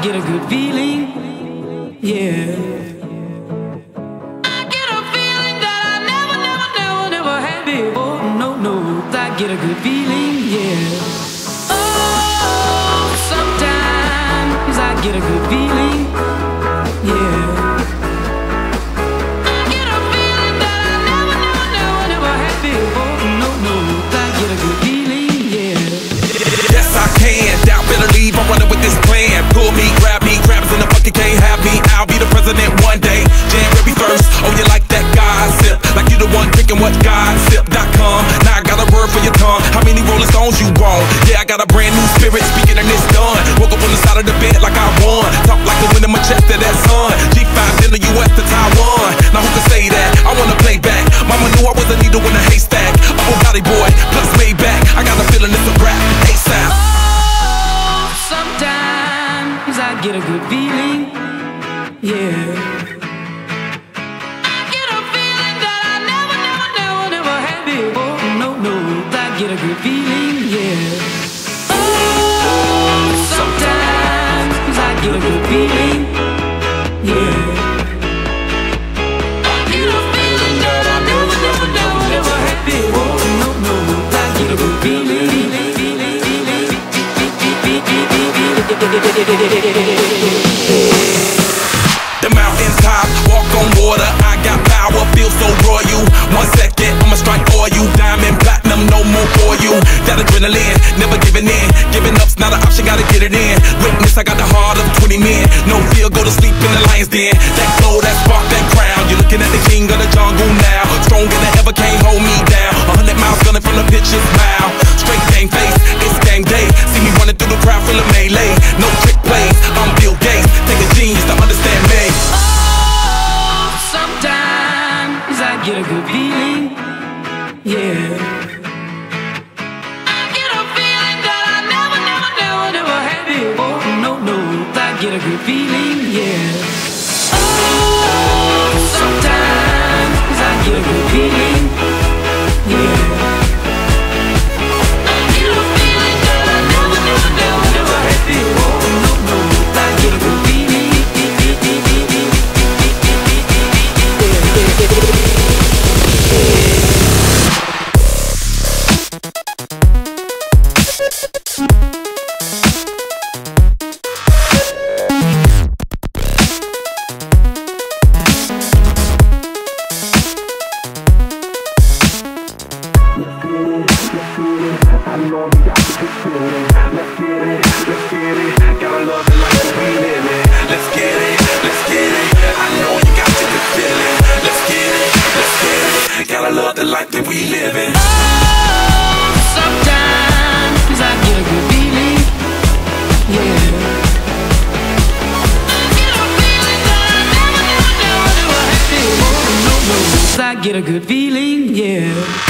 get a good feeling, yeah. I get a feeling that I never had before. No, I get a good feeling, yeah. Oh, sometimes I get a good feeling, yeah. I get a feeling that I never had before. No, I get a good feeling, yeah. Yes, I can. Doubt better leave. I'm running with this plan. Pull me, crabs in the bucket can't have me. I'll be the president one day. January 1st. Oh, you like that gossip? Like you the one drinking what gossip.com. Now I got a word for your tongue. How many Rolling Stones you want? Yeah, I got a brand new spirit speaking and it's done. Woke up on the side of the bed like I won. Talk like the wind in my chest to that sun. G5 in the US to Taiwan. Now who can say that? I wanna play back. Mama knew I was a needle in a haystack. Oh, Gotti boy, plus Maybach. I got a feeling it's a rap. ASAP. Oh, sometimes I get a good feeling, yeah. I get a feeling that I never had before. No, I get a good feeling, yeah. Oh, sometimes I get a good feeling, yeah. I get a feeling that I never had before. No, I get a good feeling. The mountains top, walk on water. I got power, feel so royal. 1 second, I'ma strike for you. Diamond, platinum, no more for you. That adrenaline, never giving in. Giving up's not an option, gotta get it in. Witness, I got the heart of 20 men. No fear, go to sleep in the lion's den. That glow, that spark, that crown. You're looking at the king of the jungle now. Stronger than ever, can't hold me down. 100 miles gunning from the pitcher's mouth. Straight game face, it's game day. See me running through the crowd full of melee. No trick plays, I'm Bill Gates. Take a genius to understand me. Oh, sometimes I get a good feeling, yeah. I get a feeling that I never had before. No, I get a good feeling, yeah. Oh, sometimes I get a good feeling, yeah. The life that we live in. Oh, sometimes I get a good feeling, yeah. I get a feeling that I never had before. No, I get a good feeling, yeah.